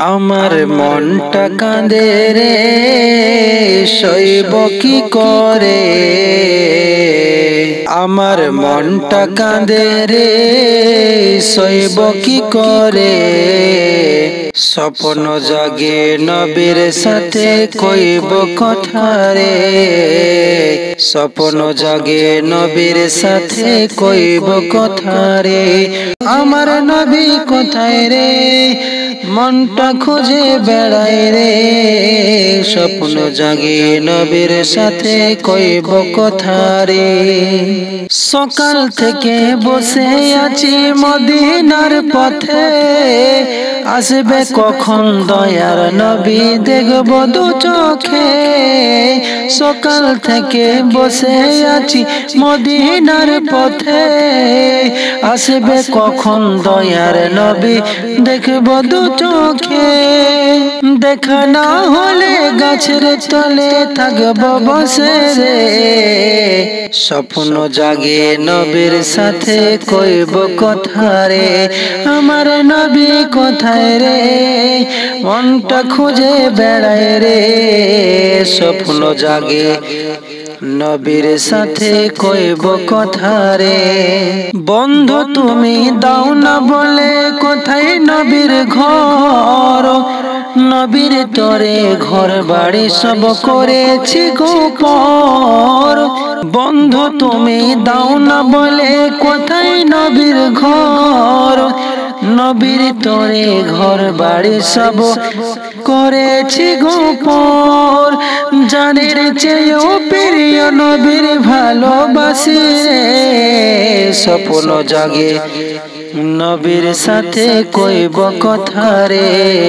আমার মনটা কাঁদে রে সইব কি করে, আমার মনটা কাঁদে রে সইব কি করে। স্বপ্ন জাগে নবীর সাথে কইব কথা রে, স্বপ্ন জাগে নবীর সাথে কইব কথা রে। আমার নবী কোথায় রে, মনটা খুঁজে বেড়াই রে, স্বপ্ন জাগে নবীর সাথে কইব কথা রে। সকাল থেকে বসে আছি মদিনার পথে, আসবে কখন দয়ার নবী দেখব দু চোখে। সকাল থেকে বসে আছি মদিনার পথে, আসবে কখন দয়ার নবী দেখব দু চোখে। দেখা না হলে গাছের তলে থাকব বসে রে, স্বপ্ন জাগে নবীর সাথে কইব কথা রে। আমার নবী কোথায় রে, মনটা খুঁজে বেড়ায় রে, স্বপ্ন জাগে নবীর সাথে কইব কথা রে। বন্ধু তুমি দাও না বলে কোথায় নবীর ঘর, নবীর তরে ঘর বাড়ি সব করেছি গোপর। বন্ধু তুমি দাও না বলে কোথায় নবীর ঘর, নবীর তরে ঘর বাড়ি সব করেছি গোপর। জানের চেয়েও প্রিয় নবীর ভালোবাসি রে, স্বপ্ন জাগে নবীর সাথে কইব কথা রে,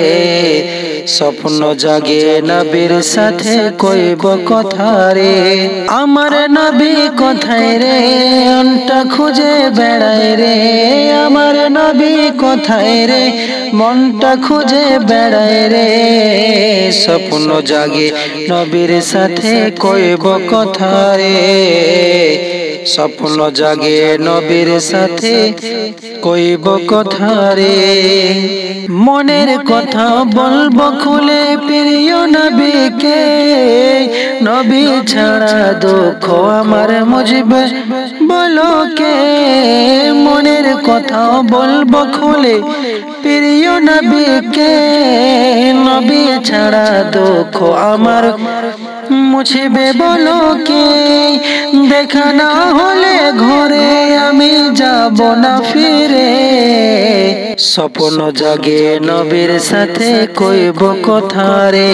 স্বপ্ন জাগে নবীর সাথে কইব কথা রে। আমার নবী কোথায় রে, মনটা খুঁজে বেড়ায় রে, আমার নবী কোথায় রে, মনটা খুঁজে বেড়ায় রে, স্বপ্ন জাগে নবীর সাথে কইব কথা রে, স্বপ্ন জাগে নবীর সাথে কইব কথা রে। মনের কথা বলবো খুলে প্রিয় নবীকে, নবী ছাড়া দুঃখ আমার মুঝবে বলো কে। মনের কথা বলবো খুলে প্রিয় নবীকে, নবী ছাড়া দুঃখ আমার মুছবে বলো কে। দেখা না হলে ঘরে আমি যাব না ফিরে, স্বপ্ন জাগে নবীর সাথে কইব কথা রে,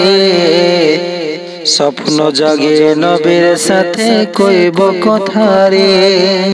স্বপ্ন জাগে নবীর সাথে কইব কথা রে।